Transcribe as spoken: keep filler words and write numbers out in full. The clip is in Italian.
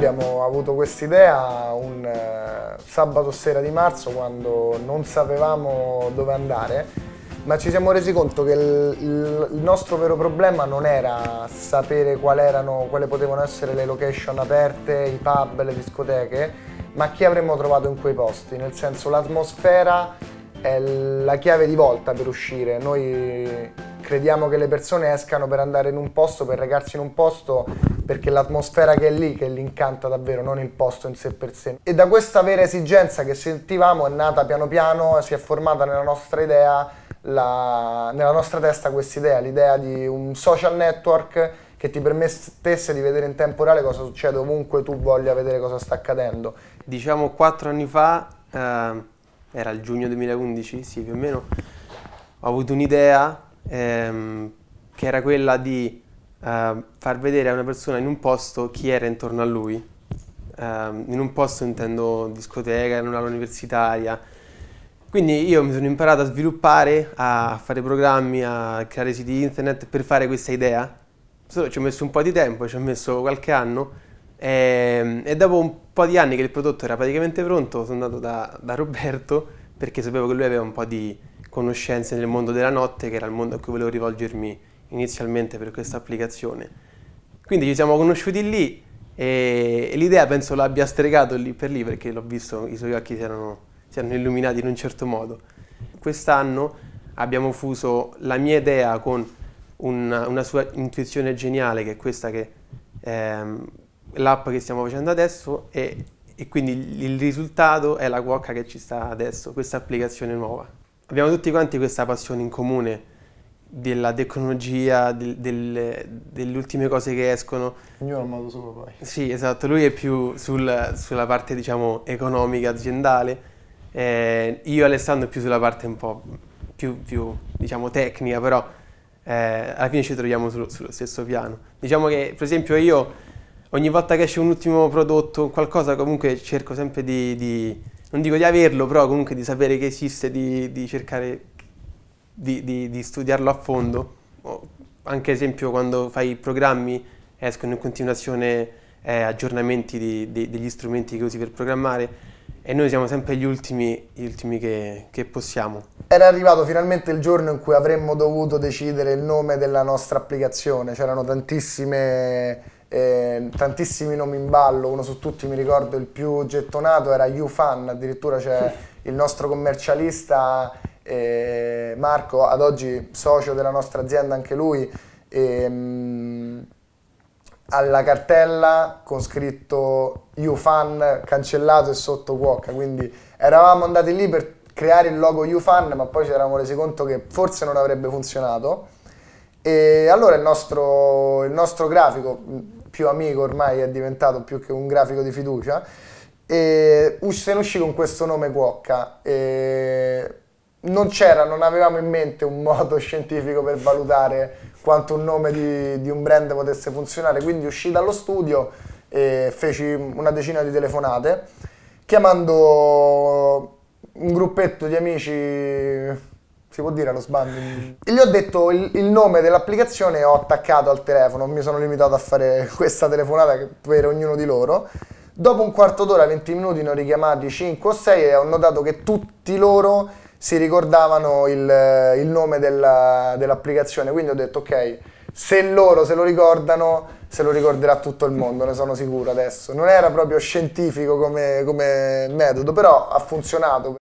abbiamo avuto quest'idea un eh, sabato sera di marzo, quando non sapevamo dove andare, ma ci siamo resi conto che il, il, il nostro vero problema non era sapere quali erano, quali potevano essere le location aperte, i pub, le discoteche, ma chi avremmo trovato in quei posti. Nel senso, l'atmosfera è la chiave di volta per uscire. Noi crediamo che le persone escano per andare in un posto, per recarsi in un posto, perché l'atmosfera che è lì, che li incanta davvero, non il posto in sé per sé. E da questa vera esigenza che sentivamo è nata piano piano, si è formata nella nostra idea, la, nella nostra testa questa idea, l'idea di un social network che ti permettesse di vedere in tempo reale cosa succede ovunque tu voglia vedere cosa sta accadendo. Diciamo quattro anni fa, eh, era il giugno duemilaundici, sì più o meno, ho avuto un'idea ehm, che era quella di eh, far vedere a una persona in un posto chi era intorno a lui. Eh, in un posto intendo discoteca, in un'aula universitaria. Quindi io mi sono imparato a sviluppare, a fare programmi, a creare siti internet per fare questa idea. Solo ci ho messo un po' di tempo, ci ho messo qualche anno e, e dopo un po' di anni che il prodotto era praticamente pronto sono andato da, da Roberto, perché sapevo che lui aveva un po' di conoscenze nel mondo della notte, che era il mondo a cui volevo rivolgermi inizialmente per questa applicazione. Quindi ci siamo conosciuti lì e, e l'idea penso l'abbia stregato lì per lì, perché l'ho visto, i suoi occhi si erano... si erano illuminati in un certo modo. Quest'anno abbiamo fuso la mia idea con una, una sua intuizione geniale, che è questa che è l'app che stiamo facendo adesso, e, e quindi il, il risultato è la cuoca che ci sta adesso, questa applicazione nuova. Abbiamo tutti quanti questa passione in comune della tecnologia, del, del, delle ultime cose che escono. Ognuno ha modo suo poi. Sì, esatto, lui è più sul, sulla parte diciamo economica, aziendale. Eh, io e Alessandro più sulla parte un po' più, più diciamo tecnica, però eh, alla fine ci troviamo sullo, sullo stesso piano. Diciamo che per esempio io ogni volta che esce un ultimo prodotto, qualcosa, comunque cerco sempre di, di non dico di averlo, però comunque di sapere che esiste, di, di cercare di, di, di studiarlo a fondo. Anche ad esempio quando fai i programmi escono in continuazione eh, aggiornamenti di, di, degli strumenti che usi per programmare. E noi siamo sempre gli ultimi, gli ultimi che, che possiamo. Era arrivato finalmente il giorno in cui avremmo dovuto decidere il nome della nostra applicazione. C'erano tantissime, eh, tantissimi nomi in ballo, uno su tutti mi ricordo il più gettonato era YouFun, addirittura c'è il nostro commercialista eh, Marco, ad oggi socio della nostra azienda anche lui, e, alla cartella con scritto YouFun cancellato e sotto cuoca, quindi eravamo andati lì per creare il logo YouFun, ma poi ci eravamo resi conto che forse non avrebbe funzionato, e allora il nostro, il nostro grafico più amico ormai è diventato più che un grafico di fiducia, e se ne uscì con questo nome cuoca. E non c'era, non avevamo in mente un modo scientifico per valutare quanto un nome di, di un brand potesse funzionare, quindi uscì dallo studio e feci una decina di telefonate, chiamando un gruppetto di amici, si può dire allo sbando, e gli ho detto il, il nome dell'applicazione e ho attaccato al telefono, mi sono limitato a fare questa telefonata per ognuno di loro. Dopo un quarto d'ora, venti minuti, ne ho richiamati cinque o sei e ho notato che tutti loro si ricordavano il, il nome dell'applicazione, quindi ho detto ok, se loro se lo ricordano, se lo ricorderà tutto il mondo, ne sono sicuro adesso. Non era proprio scientifico come, come metodo, però ha funzionato.